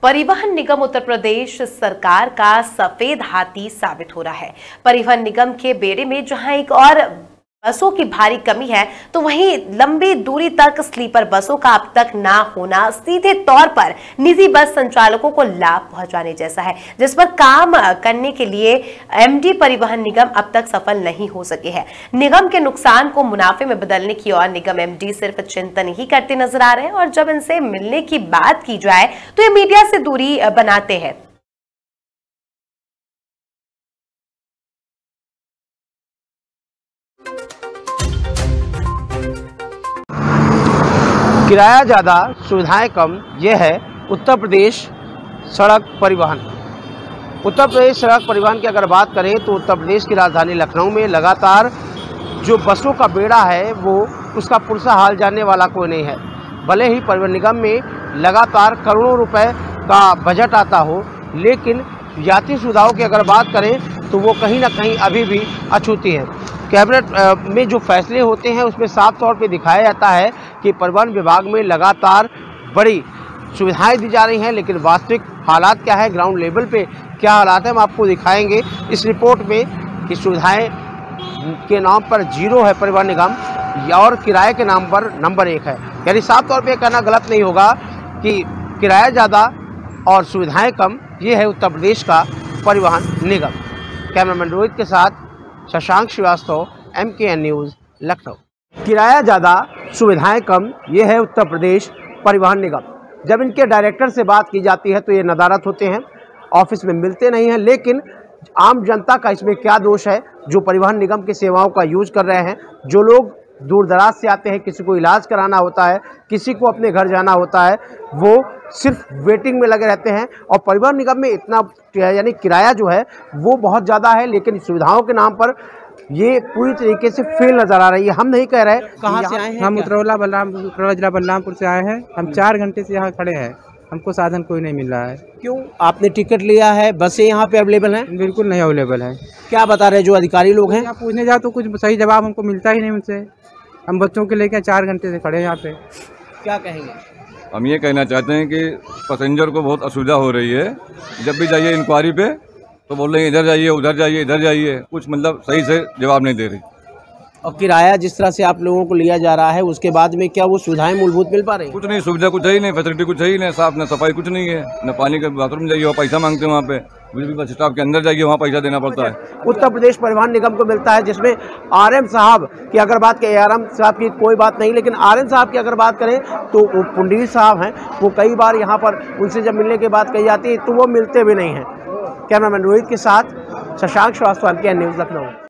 परिवहन निगम उत्तर प्रदेश सरकार का सफेद हाथी साबित हो रहा है। परिवहन निगम के बेड़े में जहां एक और बसों की भारी कमी है, तो वहीं लंबी दूरी तक स्लीपर बसों का अब तक ना होना सीधे तौर पर निजी बस संचालकों को लाभ पहुंचाने जैसा है, जिस पर काम करने के लिए एमडी परिवहन निगम अब तक सफल नहीं हो सके हैं। निगम के नुकसान को मुनाफे में बदलने की ओर निगम एमडी सिर्फ चिंतन ही करते नजर आ रहे हैं और जब इनसे मिलने की बात की जाए तो ये मीडिया से दूरी बनाते हैं। किराया ज़्यादा सुविधाएं कम, ये है उत्तर प्रदेश सड़क परिवहन। उत्तर प्रदेश सड़क परिवहन की अगर बात करें तो उत्तर प्रदेश की राजधानी लखनऊ में लगातार जो बसों का बेड़ा है वो उसका पुरसा हाल जानने वाला कोई नहीं है। भले ही परिवहन निगम में लगातार करोड़ों रुपए का बजट आता हो, लेकिन यात्री सुविधाओं की अगर बात करें तो वो कहीं ना कहीं अभी भी अछूती है। कैबिनेट में जो फैसले होते हैं उसमें साफ तौर पे दिखाया जाता है कि परिवहन विभाग में लगातार बड़ी सुविधाएं दी जा रही हैं, लेकिन वास्तविक हालात क्या है, ग्राउंड लेवल पे क्या हालात है, हम आपको दिखाएंगे इस रिपोर्ट में कि सुविधाएं के नाम पर जीरो है परिवहन निगम और किराए के नाम पर नंबर 1 है। यानी साफ तौर पे कहना गलत नहीं होगा कि किराया ज़्यादा और सुविधाएँ कम, ये है उत्तर प्रदेश का परिवहन निगम। कैमरामैन रोहित के साथ शशांक श्रीवास्तव, MKN न्यूज़, लखनऊ। किराया ज़्यादा सुविधाएं कम, ये है उत्तर प्रदेश परिवहन निगम। जब इनके डायरेक्टर से बात की जाती है तो ये नदारत होते हैं, ऑफिस में मिलते नहीं हैं, लेकिन आम जनता का इसमें क्या दोष है जो परिवहन निगम की सेवाओं का यूज कर रहे हैं। जो लोग दूर दराज से आते हैं, किसी को इलाज कराना होता है, किसी को अपने घर जाना होता है, वो सिर्फ वेटिंग में लगे रहते हैं और परिवहन निगम में इतना यानी किराया जो है वो बहुत ज़्यादा है, लेकिन सुविधाओं के नाम पर ये पूरी तरीके से फेल नज़र आ रही है। हम नहीं कह रहे कहाँ से आए हैं, हम उत्तरौला जिला बलरामपुर से आए हैं। हम 4 घंटे से यहाँ खड़े हैं, हमको साधन कोई नहीं मिल रहा है। क्यों? आपने टिकट लिया है, बसें यहाँ पे अवेलेबल हैं? बिल्कुल नहीं अवेलेबल है। क्या बता रहे जो अधिकारी लोग हैं? यहाँ पूछने जाओ तो कुछ सही जवाब हमको मिलता ही नहीं उनसे। हम बच्चों के लेकर 4 घंटे से खड़े हैं यहाँ पे। क्या कहेंगे? हम ये कहना चाहते हैं कि पैसेंजर को बहुत असुविधा हो रही है। जब भी जाइए इंक्वायरी पे तो बोल रहे हैं इधर जाइए, उधर जाइए, इधर जाइए, कुछ मतलब सही से जवाब नहीं दे रही। और किराया जिस तरह से आप लोगों को लिया जा रहा है उसके बाद में क्या वो सुविधाएं मूलभूत मिल पा रही हैं? कुछ नहीं, सुविधा कुछ है ही नहीं, फैसिलिटी कुछ है ही नहीं, साफ न सफाई कुछ नहीं है, न पानी के बाथरूम जाइए वहाँ पैसा मांगते हैं, वहाँ पे बस स्टॉप के अंदर जाइए वहाँ पैसा देना पड़ता है। उत्तर प्रदेश परिवहन निगम को मिलता है, जिसमें RM साहब की अगर बात करें, RM साहब की कोई बात नहीं, लेकिन RM साहब की अगर बात करें तो वो पुंडीर साहब हैं, वो कई बार यहाँ पर उनसे जब मिलने की बात कही जाती है तो वो मिलते भी नहीं हैं। कैमरामैन रोहित के साथ शशांक श्रीवास्तव, MKN न्यूज़, लखनऊ।